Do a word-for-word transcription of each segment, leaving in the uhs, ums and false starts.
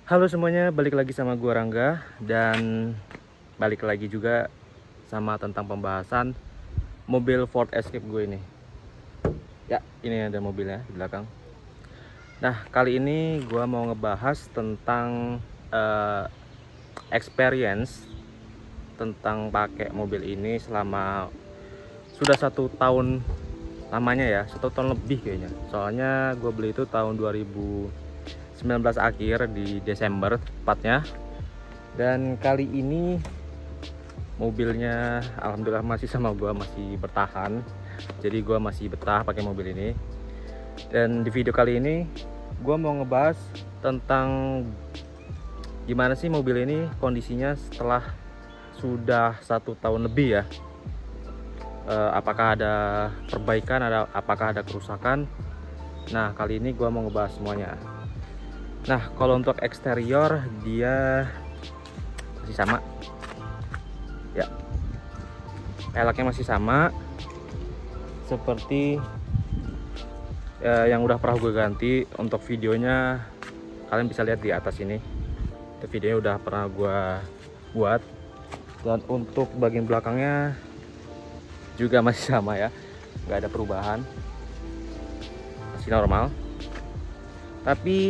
Halo semuanya, balik lagi sama gua Rangga dan balik lagi juga sama tentang pembahasan mobil Ford Escape gue ini. Ya, ini ada mobilnya di belakang. Nah, kali ini gua mau ngebahas tentang uh, experience tentang pakai mobil ini selama sudah satu tahun lamanya ya, satu tahun lebih kayaknya. Soalnya gue beli itu tahun dua ribu sembilan belas akhir di Desember tepatnya. Dan kali ini mobilnya alhamdulillah masih sama gua, masih bertahan. Jadi gua masih betah pakai mobil ini. Dan di video kali ini gua mau ngebahas tentang gimana sih mobil ini kondisinya setelah sudah satu tahun lebih ya. E, apakah ada perbaikan, ada apakah ada kerusakan. Nah, kali ini gua mau ngebahas semuanya. Nah, kalau untuk eksterior dia masih sama ya, peleknya masih sama seperti eh, yang udah pernah gue ganti. Untuk videonya kalian bisa lihat di atas ini, itu videonya udah pernah gue buat. Dan untuk bagian belakangnya juga masih sama ya, nggak ada perubahan, masih normal. Tapi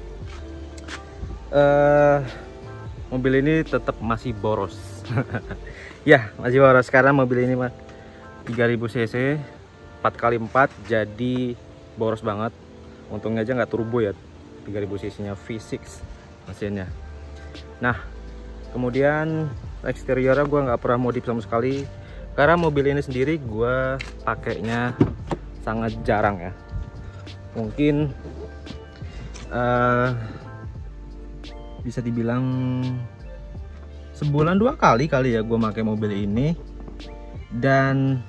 uh, mobil ini tetap masih boros. Ya, masih boros karena mobil ini mah tiga ribu cc empat kali empat, jadi boros banget. Untungnya aja nggak turbo ya, tiga ribu cc nya V enam mesinnya. Nah, kemudian eksteriornya gue nggak pernah modif sama sekali karena mobil ini sendiri gue pakainya sangat jarang ya. Mungkin uh, bisa dibilang sebulan dua kali kali ya gue pakai mobil ini. Dan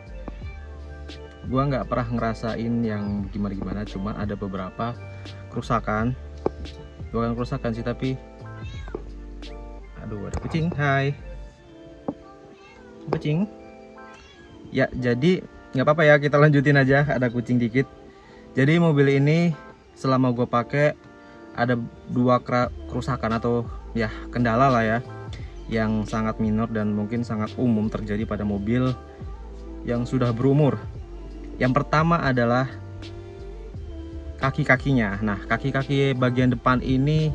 gue nggak pernah ngerasain yang gimana-gimana, cuma ada beberapa kerusakan. Bukan kerusakan sih, tapi aduh, ada kucing. Hai kucing. Ya, jadi nggak apa-apa ya, kita lanjutin aja. Ada kucing dikit. Jadi mobil ini selama gue pakai ada dua kerusakan atau ya kendala lah ya, yang sangat minor dan mungkin sangat umum terjadi pada mobil yang sudah berumur. Yang pertama adalah kaki-kakinya. Nah, kaki-kaki bagian depan ini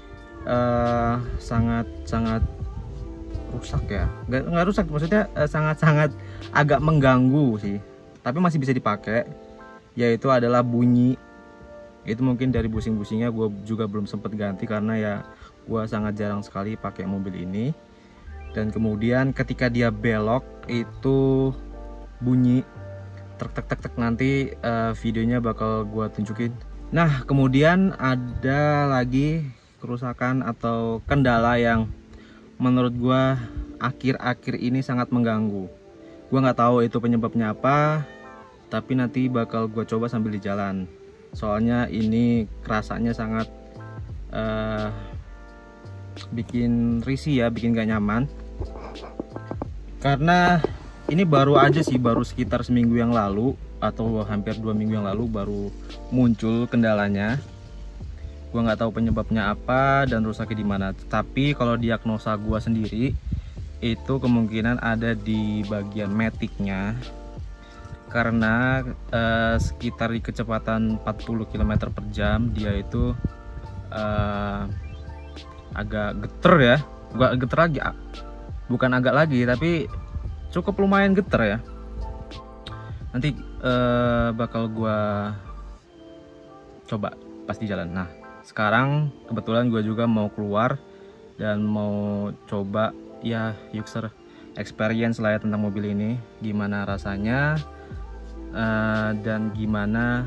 uh, sangat sangat rusak ya. Nggak, nggak rusak, maksudnya uh, sangat-sangat agak mengganggu sih. Tapi masih bisa dipakai. Yaitu adalah bunyi. Itu mungkin dari busing-busingnya gue juga belum sempat ganti karena ya gue sangat jarang sekali pakai mobil ini. Dan kemudian ketika dia belok itu bunyi tek tek tek tek, nanti uh, videonya bakal gue tunjukin. Nah, kemudian ada lagi kerusakan atau kendala yang menurut gue akhir-akhir ini sangat mengganggu. Gue nggak tahu itu penyebabnya apa, tapi nanti bakal gue coba sambil di jalan. Soalnya ini kerasanya sangat uh, bikin risih ya, bikin gak nyaman. Karena ini baru aja sih, baru sekitar seminggu yang lalu atau hampir dua minggu yang lalu baru muncul kendalanya. Gua nggak tahu penyebabnya apa dan rusaknya di mana. Tapi kalau diagnosa gua sendiri itu kemungkinan ada di bagian maticnya. Karena eh, sekitar di kecepatan empat puluh kilometer per jam dia itu eh, agak geter ya, gak geter lagi, bukan agak lagi tapi cukup lumayan geter ya. Nanti eh, bakal gua coba pas di jalan. Nah, sekarang kebetulan gue juga mau keluar dan mau coba ya user experience lah ya tentang mobil ini, gimana rasanya. Uh, dan gimana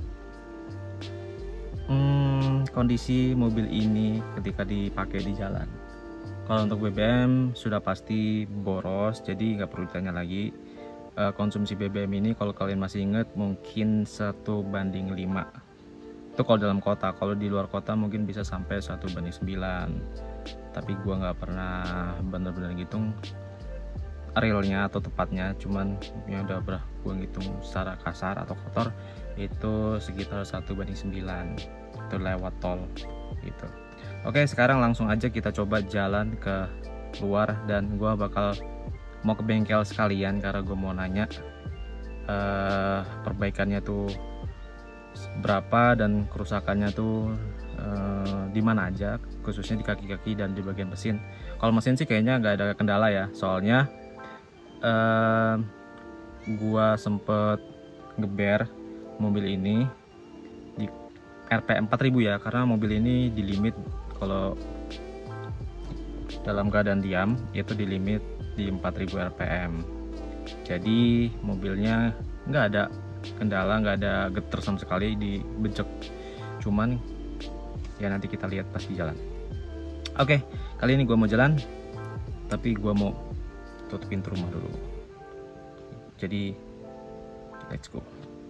hmm, kondisi mobil ini ketika dipakai di jalan. Kalau untuk B B M sudah pasti boros, jadi nggak perlu ditanya lagi. Uh, konsumsi B B M ini kalau kalian masih ingat mungkin satu banding lima. Itu kalau dalam kota. Kalau di luar kota mungkin bisa sampai satu banding sembilan. Tapi gua nggak pernah bener-bener ngitung realnya atau tepatnya, cuman yang udah pernah gue ngitung secara kasar atau kotor itu sekitar satu banding sembilan itu lewat tol gitu. Oke, sekarang langsung aja kita coba jalan ke luar dan gua bakal mau ke bengkel sekalian karena gue mau nanya uh, perbaikannya tuh berapa dan kerusakannya tuh uh, di mana aja, khususnya di kaki-kaki dan di bagian mesin. Kalau mesin sih kayaknya nggak ada kendala ya, soalnya uh, gua sempet ngeber mobil ini di R P M empat ribu ya, karena mobil ini di limit kalau dalam keadaan diam itu di limit di empat ribu R P M. Jadi mobilnya nggak ada kendala, nggak ada geter sama sekali di becek, cuman ya nanti kita lihat pas di jalan. Oke, kali ini gue mau jalan tapi gue mau tutup pintu rumah dulu, jadi let's go.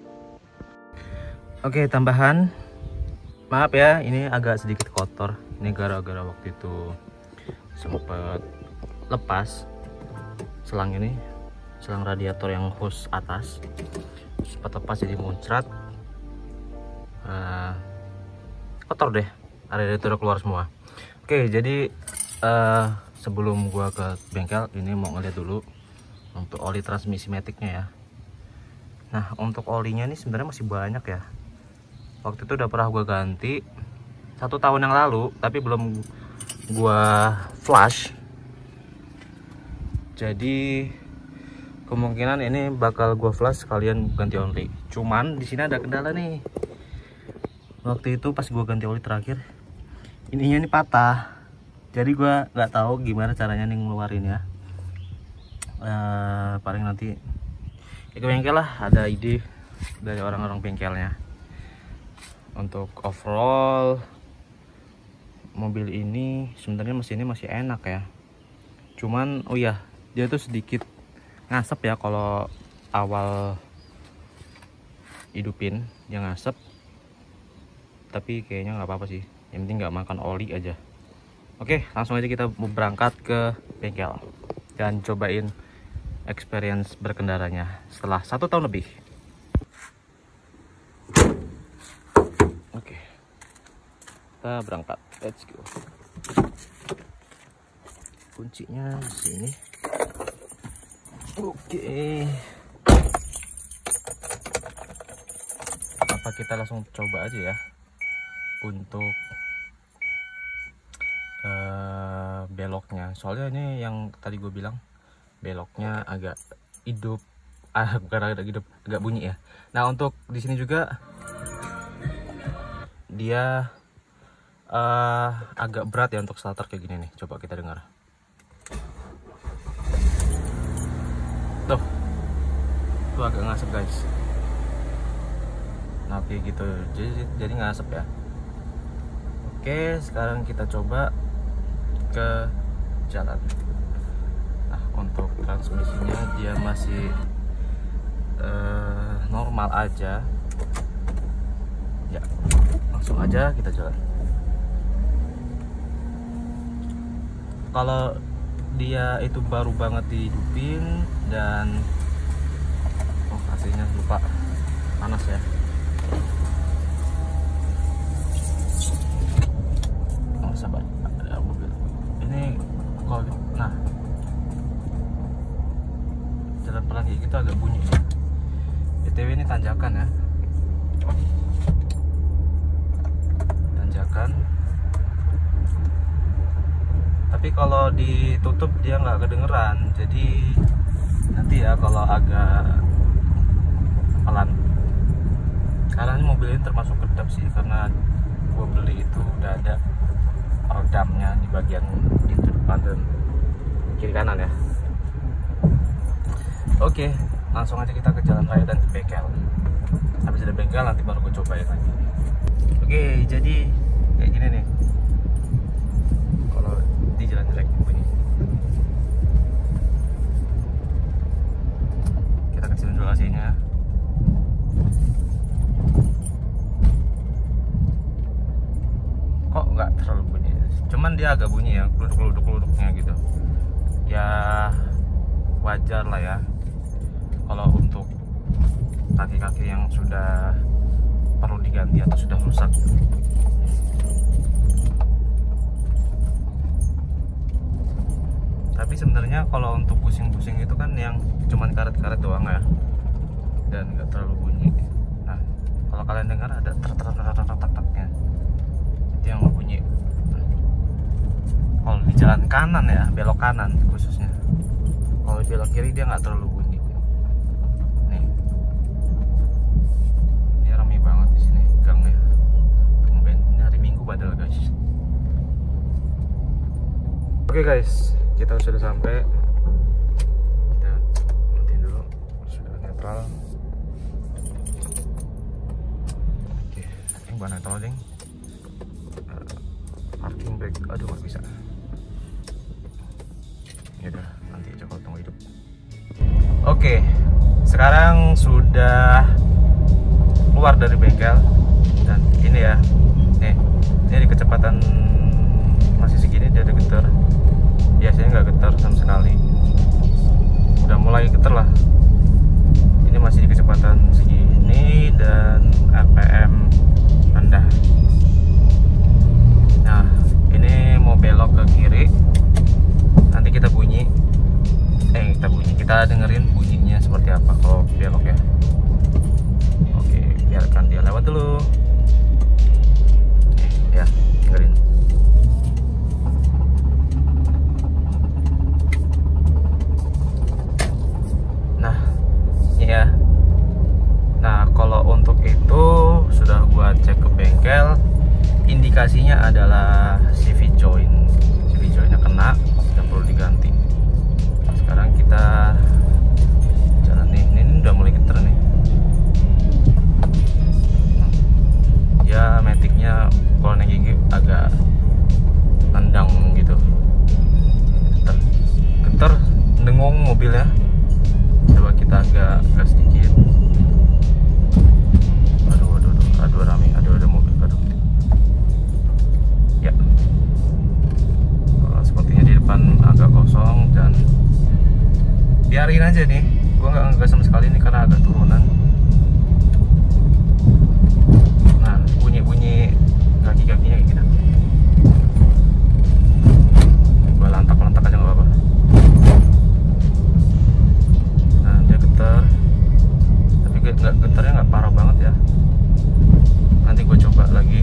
Oke, tambahan, maaf ya ini agak sedikit kotor, ini gara-gara waktu itu sempet lepas selang ini, selang radiator yang hose atas sempat lepas jadi muncrat, uh, kotor deh, radiator keluar semua. Oke, jadi uh, sebelum gua ke bengkel ini mau ngeliat dulu untuk oli transmisi maticnya ya. Nah, untuk olinya ini sebenarnya masih banyak ya, waktu itu udah pernah gua ganti satu tahun yang lalu tapi belum gua flush, jadi kemungkinan ini bakal gua flash sekalian ganti oli. Cuman di sini ada kendala nih. Waktu itu pas gua ganti oli terakhir, ininya ini patah. Jadi gua nggak tahu gimana caranya nih ngeluarin ya. Uh, paling nanti ya ke bengkel lah, ada ide dari orang-orang bengkelnya. Untuk overall mobil ini sebenarnya mesinnya masih enak ya. Cuman oh ya, dia tuh sedikit ngasep ya kalau awal hidupin, dia ngasep, tapi kayaknya nggak apa-apa sih, yang penting nggak makan oli aja. Oke, langsung aja kita berangkat ke bengkel dan cobain experience berkendaranya setelah satu tahun lebih. Oke, kita berangkat, let's go. Kuncinya di sini. Oke, apa kita langsung coba aja ya untuk uh, beloknya, soalnya ini yang tadi gue bilang beloknya agak hidup, ah bukan agak hidup, agak bunyi ya. Nah, untuk di sini juga dia uh, agak berat ya untuk starter kayak gini nih. Coba kita dengar. Tuh, tuh agak ngasep guys. Nah kayak gitu, jadi jadi ngasep ya. Oke, sekarang kita coba ke jalan. Nah, untuk transmisinya dia masih uh, normal aja. Ya, langsung aja kita jalan. Kalau dia itu baru banget dihidupin dan oh aslinya lupa panas ya. Oh sabar, ada mobil ini kalau nah jalan pelan kayak gitu agak bunyi ya. B T W ini tanjakan ya, tanjakan. Tapi kalau ditutup dia nggak kedengeran, jadi nanti ya kalau agak pelan. Karena ini mobil ini termasuk kedap sih, karena gue beli itu udah ada peredamnya di bagian pintu depan dan kiri kanan ya. Oke, langsung aja kita ke jalan raya dan ke bengkel. Habis dari bengkel nanti baru gue cobain lagi. Oke, jadi kayak gini nih kalau di jalan jelek bunyi. Kita kecilin dulu A C-nya. Kok nggak terlalu bunyi, cuman dia agak bunyi ya, keluduk-keluduk-keluduknya gitu ya, wajar lah ya kalau untuk kaki-kaki yang sudah perlu diganti atau sudah rusak. Tapi sebenarnya kalau untuk pusing-pusing itu kan yang cuman karet-karet doang ya, dan nggak terlalu bunyi. Nah, kalau kalian dengar ada tek-tek-tek-tek-tek-tek-nya, itu yang bunyi. Kalau di jalan kanan ya, belok kanan khususnya. Kalau belok kiri dia nggak terlalu bunyi. Nih, ini ramai banget di sini gangnya. Tumben, ini hari Minggu padahal guys. Oke guys, kita sudah sampai. Kita matiin dulu, sudah netral. Oke, ini buat netral ding. Uh, parking brake, aduh nggak bisa. Ya udah, nanti aja kalau tunggu hidup. Oke, sekarang sudah keluar dari bengkel dan ini ya, nih, ini di kecepatan masih segini dia ada getar. Biasanya nggak getar sama sekali. Udah mulai getar lah. Ini masih di kecepatan segini dan R P M rendah. Nah, ini mau belok ke kiri. Nanti kita bunyi, eh kita bunyi, kita dengerin bunyinya seperti apa kalau belok ya. Oke, biarkan dia lewat dulu. Nih, ya, dengerin. Nah, ini ya. Nah, kalau untuk itu sudah gua cek ke bengkel, indikasinya adalah C V joint. C V jointnya kena dan perlu diganti. Sekarang kita jalan nih, ini udah mulai getar nih. Ya maticnya kalau naik gigi agak nendang gitu, getar, getar, dengung mobilnya. Coba kita agak gas sedikit. Aduh, aduh, aduh, aduh rame, aduh ada mobil, aduh. Ya, sepertinya di depan agak kosong dan biarin aja nih, gua nggak ngegas sama sekali nih karena agak turunan. Nah, bunyi-bunyi kaki-kakinya kayak gitu. Gua lantak-lantak aja nggak apa-apa. Nah, dia getar, tapi nggak getarnya nggak parah banget ya. Nanti gue coba lagi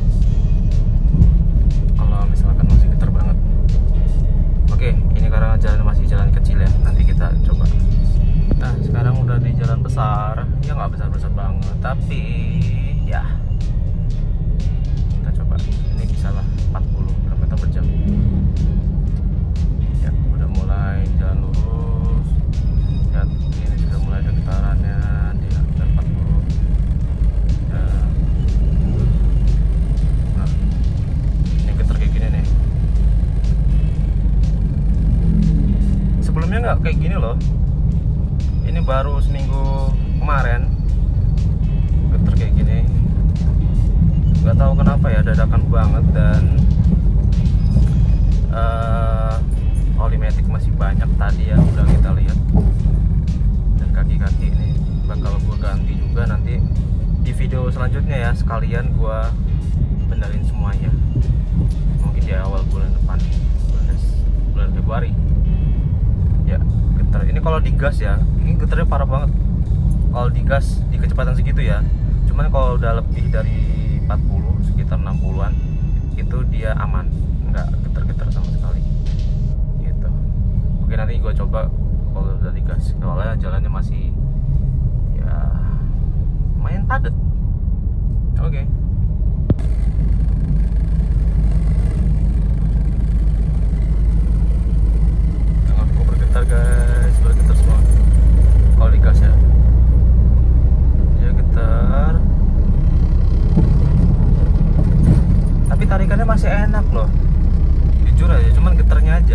kalau misalkan masih getar banget. Oke, ini karena jalan masih jalan kecil ya, nanti kita coba. Nah, sekarang udah di jalan besar, ya nggak besar-besar banget, tapi ya kita coba. Ini bisa lah empat puluh kilometer per jam. Ya, udah mulai jalan lurus. Ya, ini sudah mulai ada getarannya, dia udah empat puluh. Ya. Nah, ini getar kayak gini nih. Sebelumnya nggak kayak gini loh. Ini baru seminggu kemarin getar kayak gini. Nggak tahu kenapa ya, dadakan banget. Dan uh, oli matic masih banyak tadi ya, udah kita lihat. Dan kaki-kaki ini bakal gue ganti juga nanti di video selanjutnya ya, sekalian gue benerin semuanya. Mungkin di awal bulan depan, bulan, bulan Februari. Ya, getar. Ini kalau digas ya, ini getarnya parah banget. Kalau digas di kecepatan segitu ya. Cuman kalau udah lebih dari empat puluh, sekitar enam puluhan, itu dia aman, nggak getar-getar sama sekali. Gitu. Oke, nanti gue coba kalau udah digas. Soalnya jalannya masih ya lumayan padat. Oke. Tanganku bergetar guys, bergetar semua. Kalau digas ya, dia getar. Tapi tarikannya masih enak loh. Jujur aja, cuman getarnya aja.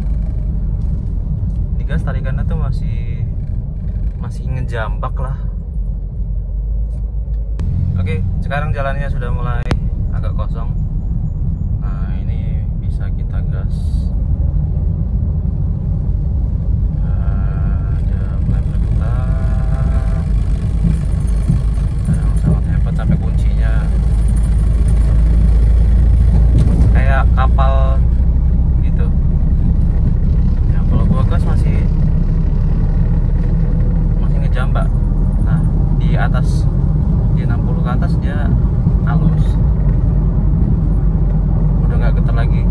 Digas tarikannya tuh masih masih ngejambak lah. Oke, sekarang jalannya sudah mulai agak kosong. Nah, ini bisa kita gas. Nah, dia mulai bergetar. Nah, sangat hebat sampai kuncinya kayak kapal gitu. di atas, di enam puluh ke atas dia halus, udah nggak getar lagi.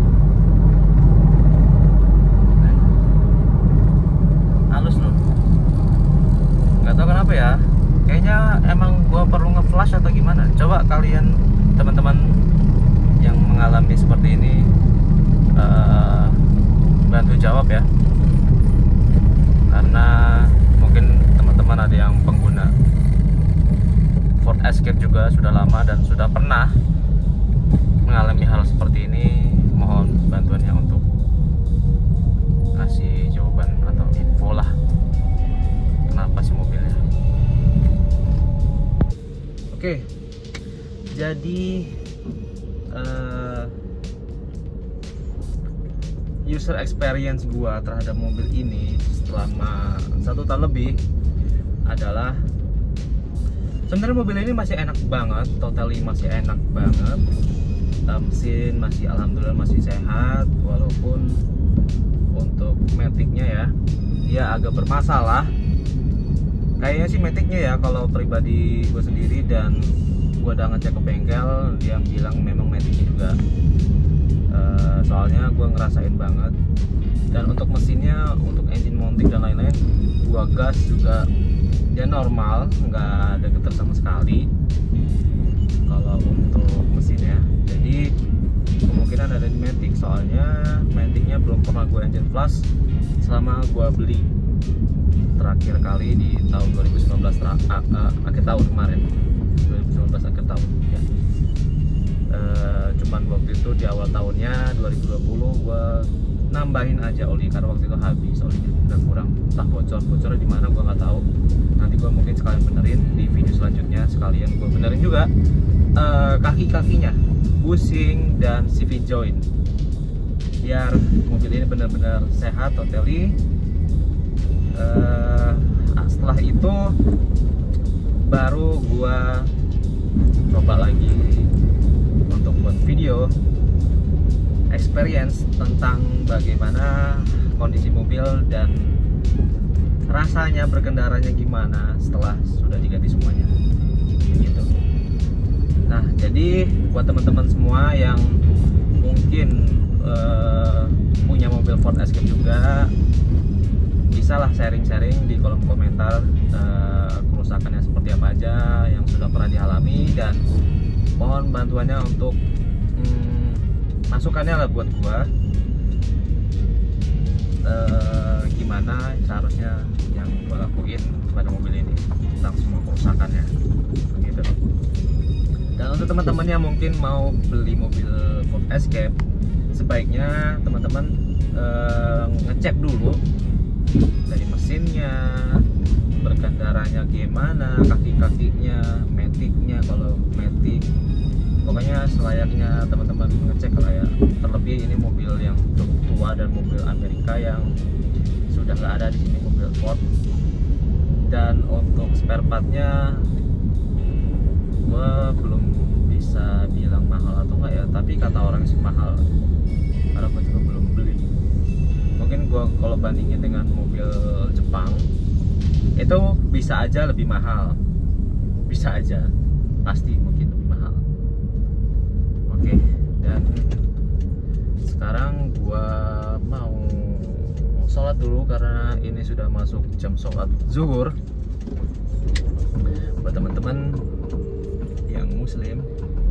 Halus loh, nggak tahu kenapa ya, kayaknya emang gua perlu nge-flash atau gimana. Coba kalian teman-teman yang mengalami seperti ini uh, bantu jawab ya, karena mungkin teman-teman ada yang pengguna Ford Escape juga sudah lama dan sudah pernah mengalami hal seperti ini. Mohon bantuannya untuk kasih jawaban atau info lah, kenapa sih mobilnya. Oke, jadi uh, user experience gua terhadap mobil ini selama satu tahun lebih adalah, sebenarnya mobil ini masih enak banget, totally masih enak banget. Mesin masih alhamdulillah masih sehat, walaupun untuk maticnya ya dia agak bermasalah. Kayaknya sih maticnya ya, kalau pribadi gue sendiri dan gue udah ngecek ke bengkel, dia bilang memang maticnya juga uh, soalnya gue ngerasain banget. Dan untuk mesinnya, untuk engine mounting dan lain-lain, gue gas juga dia normal, nggak ada getar sama sekali kalau untuk mesinnya. Jadi kemungkinan ada di matic, soalnya maticnya belum pernah gue engine flush selama gue beli. Terakhir kali di tahun dua ribu sembilan belas, uh, uh, akhir tahun kemarin, dua ribu sembilan belas akhir tahun ya. Uh, cuman waktu itu di awal tahunnya dua ribu dua puluh gue nambahin aja oli karena waktu itu habis olinya, udah kurang, entah bocor bocornya di mana gue nggak tahu. Nanti gue mungkin sekalian benerin di video selanjutnya, sekalian gue benerin juga uh, kaki-kakinya, bushing dan C V joint, biar mobil ini benar-benar sehat totally. Uh, setelah itu baru gua coba lagi untuk buat video experience tentang bagaimana kondisi mobil dan rasanya berkendaranya gimana setelah sudah diganti semuanya gitu. Nah, jadi buat teman-teman semua yang mungkin uh, punya mobil Ford Escape juga, bisa lah sharing-sharing di kolom komentar uh, kerusakannya seperti apa aja yang sudah pernah dialami, dan mohon bantuannya untuk hmm, masukannya lah buat gua uh, gimana seharusnya yang gua lakuin pada mobil ini tentang semua kerusakannya gitu. Dan untuk teman-teman yang mungkin mau beli mobil Ford Escape, sebaiknya teman-teman uh, ngecek dulu dari mesinnya, berkendaranya gimana, kaki-kakinya, maticnya, kalau matic, pokoknya selayaknya teman-teman ngecek lah ya. Terlebih ini mobil yang cukup tua dan mobil Amerika yang sudah nggak ada di sini, mobil Ford. Dan untuk spare partnya, gua belum bisa bilang mahal atau enggak ya, tapi kata orang sih mahal, karena gua juga belum beli. Mungkin gua kalau bandingin dengan mobil Jepang itu bisa aja lebih mahal, bisa aja, pasti mungkin lebih mahal. Oke, dan sekarang gua mau sholat dulu karena ini sudah masuk jam sholat zuhur. Buat teman-teman yang muslim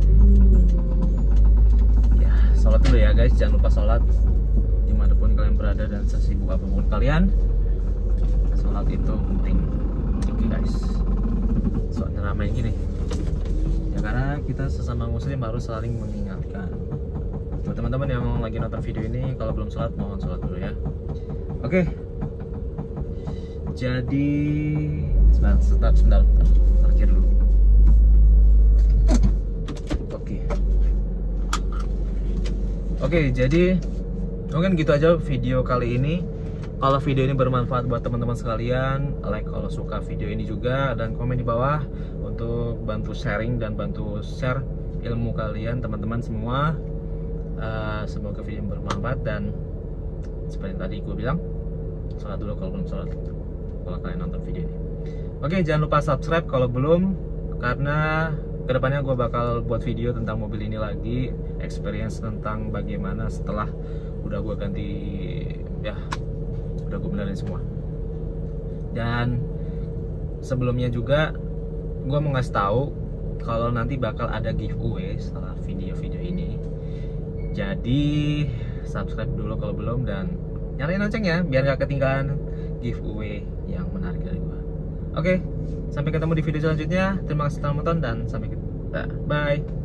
ya, sholat dulu ya guys, jangan lupa sholat dimanapun kalian berada dan sesibuk apapun kalian. Sholat itu penting, oke guys. Soalnya ramai gini ya, karena kita sesama muslim harus saling mengingatkan. Buat teman-teman yang lagi nonton video ini, kalau belum sholat, mohon sholat dulu ya. Oke, jadi sebentar, sebentar, sebentar, parkir dulu. Oke, oke, jadi mungkin gitu aja video kali ini. Kalau video ini bermanfaat buat teman-teman sekalian, like kalau suka video ini juga, dan komen di bawah untuk bantu sharing dan bantu share ilmu kalian teman-teman semua. Uh, semoga video ini bermanfaat, dan seperti yang tadi gue bilang, sholat dulu kalau belum sholat, kalau kalian nonton video ini. Oke, jangan lupa subscribe kalau belum, karena kedepannya gue bakal buat video tentang mobil ini lagi, experience tentang bagaimana setelah udah gue ganti, ya udah gue benerin semua. Dan sebelumnya juga gue mau ngasih tahu kalau nanti bakal ada giveaway setelah video-video ini. Jadi subscribe dulu kalau belum, dan nyalain loncengnya biar gak ketinggalan giveaway yang menarik dari gue. Oke, sampai ketemu di video selanjutnya. Terima kasih telah menonton dan sampai ketemu. Bye.